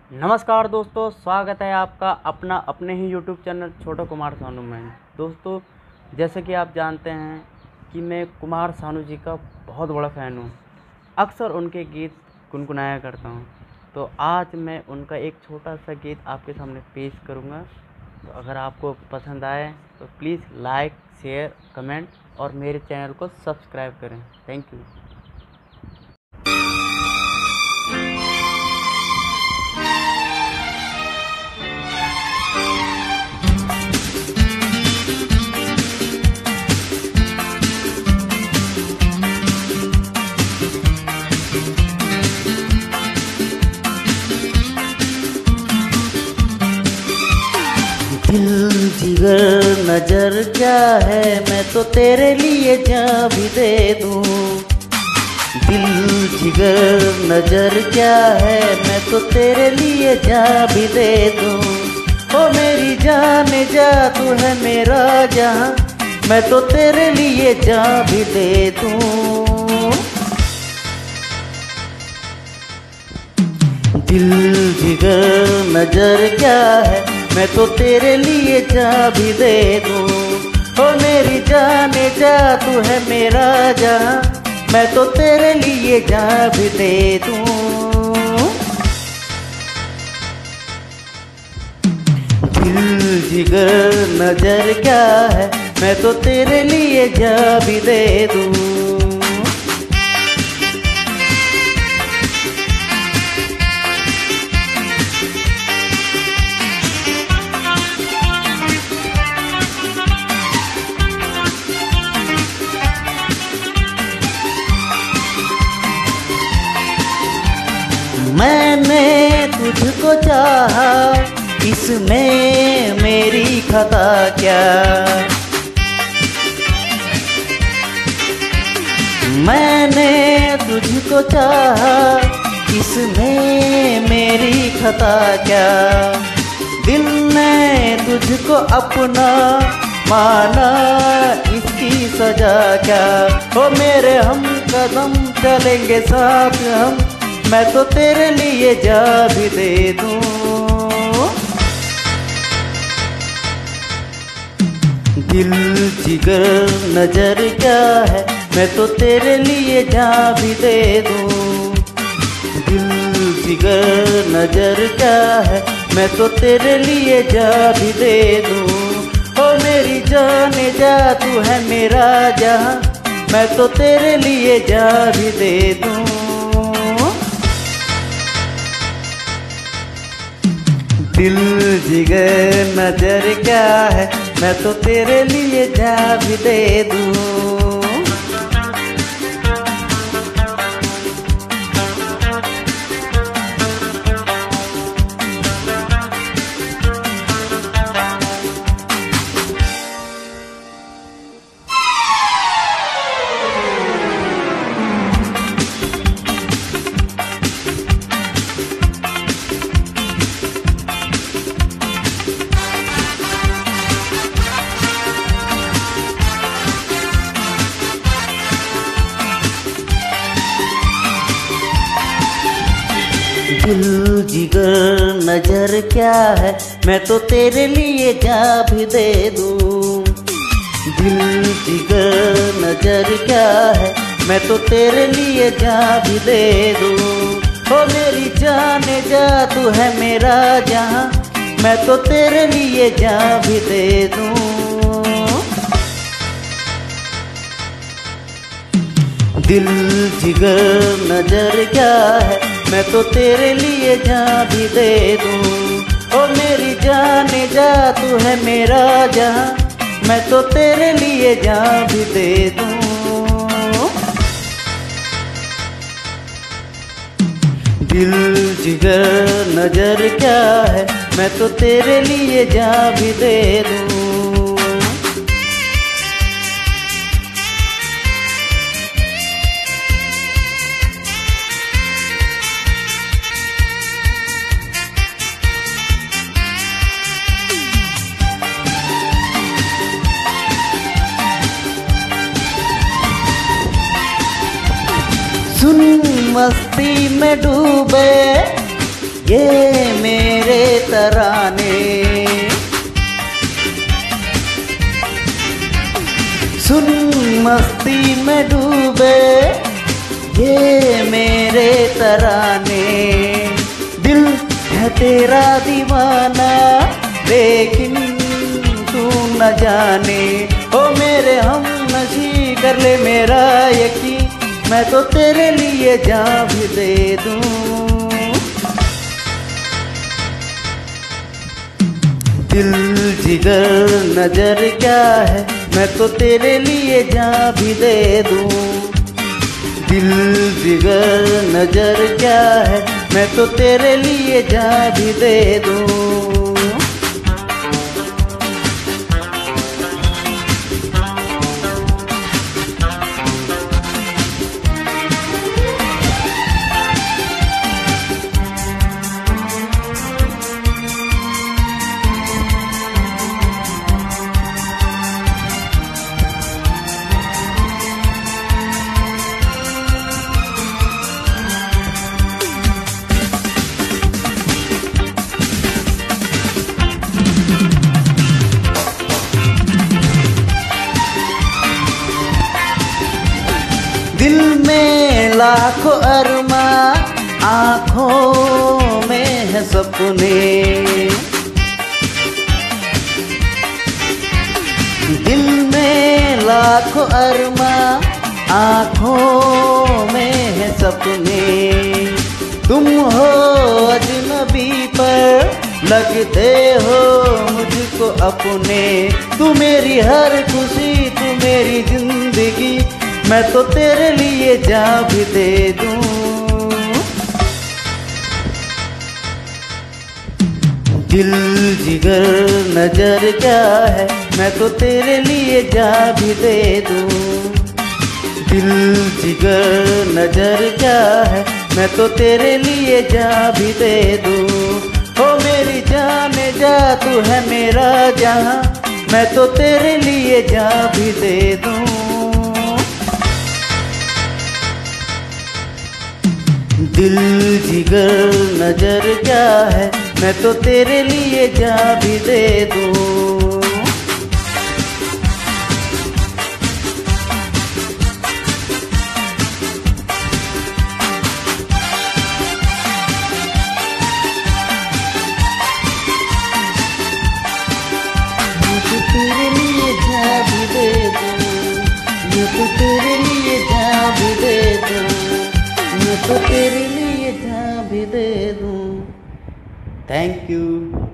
नमस्कार दोस्तों, स्वागत है आपका अपने ही YouTube चैनल छोटा कुमार सानू में। दोस्तों, जैसे कि आप जानते हैं कि मैं कुमार सानू जी का बहुत बड़ा फ़ैन हूँ। अक्सर उनके गीत गुनगुनाया करता हूँ। तो आज मैं उनका एक छोटा सा गीत आपके सामने पेश करूँगा। तो अगर आपको पसंद आए तो प्लीज़ लाइक, शेयर, कमेंट और मेरे चैनल को सब्सक्राइब करें। Thank you. दिल जिगर नजर क्या है, मैं तो तेरे लिए जान भी दे दूं। दिल जिगर नजर क्या है, मैं तो तेरे लिए जान भी दे दूं। ओ मेरी जान जा, तू है मेरा जहां, मैं तो तेरे लिए जान भी दे दूं। दिल जिगर नजर क्या है, मैं तो तेरे लिए जान भी दे दूं। ओ मेरी जान जा, तू है मेरा जहां, मैं तो तेरे लिए जान भी दे दूं। दिल जिगर नजर क्या है, मैं तो तेरे लिए जान भी दे दूं। मैंने तुझको चाहा, इसमें मेरी खता क्या। मैंने तुझको चाहा, इसमें मेरी खता क्या। दिल ने तुझको अपना माना, इसकी सजा क्या। ओ मेरे हम कदम चलेंगे साथ हम, मैं तो तेरे लिए जान भी दे दूं। दिल जिगर नजर क्या है, मैं तो तेरे लिए जान भी दे दूं। दिल जिगर नजर क्या है, मैं तो तेरे लिए जान भी दे दूं। ओ मेरी जान जा, तू है मेरा जहां, मैं तो तेरे लिए जान भी दे दूं। दिल जिगर नजर क्या है, मैं तो तेरे लिए जान भी दे दूं। दिल जिगर नजर क्या है, मैं तो तेरे लिए जान भी दे दूं। दिल जिगर नजर क्या है, मैं तो तेरे लिए जान भी दे दूं। ओ मेरी जान जा, तू है मेरा जहां, मैं तो तेरे लिए जान भी दे दूं। दिल जिगर नजर क्या है, मैं तो तेरे लिए जान भी दे दूं। ओ मेरी जान जा, तू है मेरा जहां, मैं तो तेरे लिए जान भी दे दूं। दिल जिगर नजर क्या है, मैं तो तेरे लिए जान भी दे दूं। सुन मस्ती में डूबे ये मेरे तराने। सुन मस्ती में डूबे ये मेरे तराने। दिल है तेरा दीवाना लेकिन तू न जाने। ओ मेरे हम नशी कर ले मेरा यकीन, मैं तो तेरे लिए जान भी दे दूं। दिल जिगर नजर क्या है, मैं तो तेरे लिए जान भी दे दूं। दिल जिगर नजर क्या है, मैं तो तेरे लिए जान भी दे दूं। दिल में लाखों अरमा, आँखों में है सपने। दिल में लाखों अरमा, आँखों में है सपने। तुम हो अजनबी पर लगते हो मुझको अपने। तू मेरी हर खुशी, तू मेरी जिंदगी, मैं तो तेरे लिए जान भी दे दूं। दिल जिगर नजर क्या है, मैं तो तेरे लिए जान भी दे दूं। दिल जिगर नजर क्या है, मैं तो तेरे लिए जान भी दे दूं। ओ मेरी जान जा, तू है मेरा जहां, मैं तो तेरे लिए जान भी दे दूं। दिल जिगर नजर क्या है, मैं तो तेरे लिए जान भी दे दूं। मैं तो तेरे लिए जान भी दे दूं। मैं तो तेरे लिए जान भी दे दूं। मैं तो तेरे लिए जान भी दे दूं। Thank you.